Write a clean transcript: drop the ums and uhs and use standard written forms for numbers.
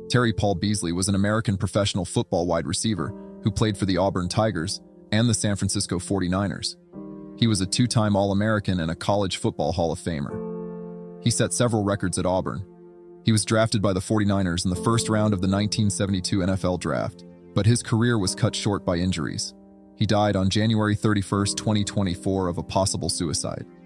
Paul Beasley was an American professional football wide receiver who played for the Auburn Tigers and the San Francisco 49ers. He was a two-time All-American and a college football Hall of Famer. He set several records at Auburn. He was drafted by the 49ers in the first round of the 1972 NFL Draft, but his career was cut short by injuries. He died on January 31, 2024 of a possible suicide.